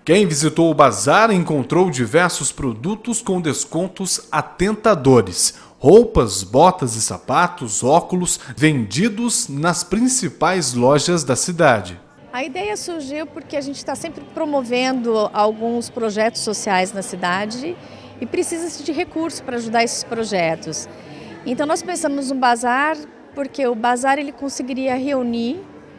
Quem visitou o bazar encontrou diversos produtos com descontos atentadores. Roupas, botas e sapatos, óculos, vendidos nas principais lojas da cidade. A ideia surgiu porque a gente está sempre promovendo alguns projetos sociais na cidade e precisa-se de recursos para ajudar esses projetos. Então nós pensamos no bazar porque o bazar ele conseguiria reunir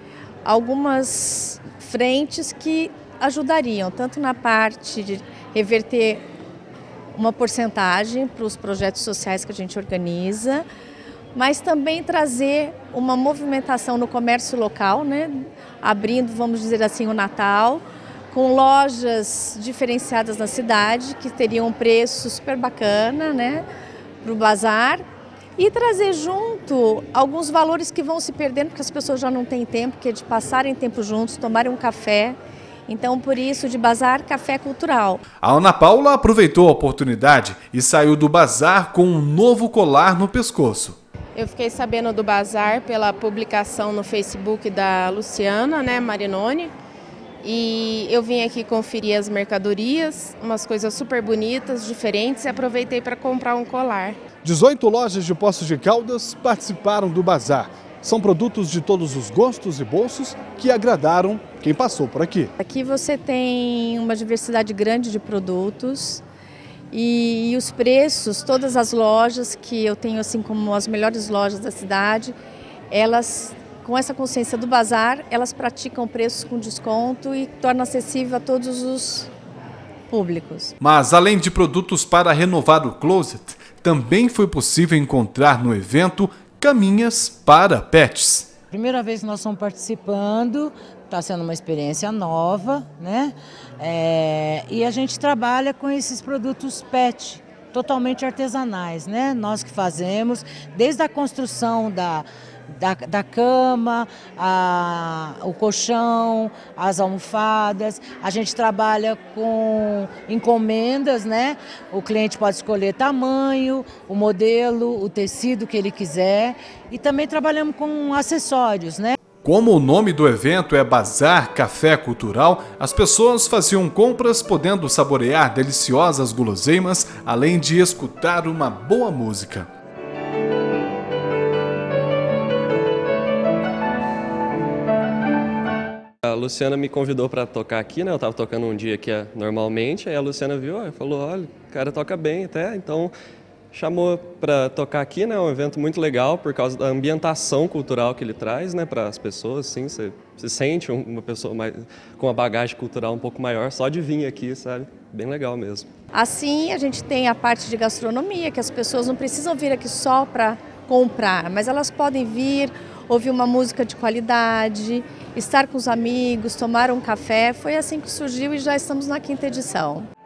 algumas frentes que ajudariam tanto na parte de reverter uma porcentagem para os projetos sociais que a gente organiza, mas também trazer uma movimentação no comércio local, né? Abrindo, vamos dizer assim, o Natal, com lojas diferenciadas na cidade, que teriam um preço super bacana, né, para o bazar, e trazer junto alguns valores que vão se perdendo, porque as pessoas já não têm tempo, que é de passarem tempo juntos, tomarem um café. Então, por isso, de bazar, café cultural. A Ana Paula aproveitou a oportunidade e saiu do bazar com um novo colar no pescoço. Eu fiquei sabendo do bazar pela publicação no Facebook da Luciana, né, Marinoni, e eu vim aqui conferir as mercadorias, umas coisas super bonitas, diferentes, e aproveitei para comprar um colar. 18 lojas de Poços de Caldas participaram do bazar. São produtos de todos os gostos e bolsos que agradaram quem passou por aqui. Aqui você tem uma diversidade grande de produtos e os preços, todas as lojas que eu tenho assim como as melhores lojas da cidade, elas com essa consciência do bazar, elas praticam preços com desconto e tornam acessível a todos os públicos. Mas além de produtos para renovar o closet, também foi possível encontrar no evento caminhas para pets. Primeira vez que nós estamos participando, está sendo uma experiência nova, né? E a gente trabalha com esses produtos pet, totalmente artesanais, né? Nós que fazemos, desde a construção da cama, o colchão, as almofadas. A gente trabalha com encomendas, né? O cliente pode escolher tamanho, o modelo, o tecido que ele quiser. E também trabalhamos com acessórios, né? Como o nome do evento é Bazar Café Cultural, as pessoas faziam compras podendo saborear deliciosas guloseimas, além de escutar uma boa música. A Luciana me convidou para tocar aqui, né? Eu estava tocando um dia aqui normalmente, aí a Luciana viu, falou, olha, o cara toca bem até, então chamou para tocar aqui, né? É um evento muito legal por causa da ambientação cultural que ele traz, né? Para as pessoas, assim, você se sente uma pessoa com uma bagagem cultural um pouco maior só de vir aqui, sabe? Bem legal mesmo. Assim, a gente tem a parte de gastronomia, que as pessoas não precisam vir aqui só para comprar, mas elas podem vir, ouvir uma música de qualidade, estar com os amigos, tomar um café. Foi assim que surgiu e já estamos na 5ª edição.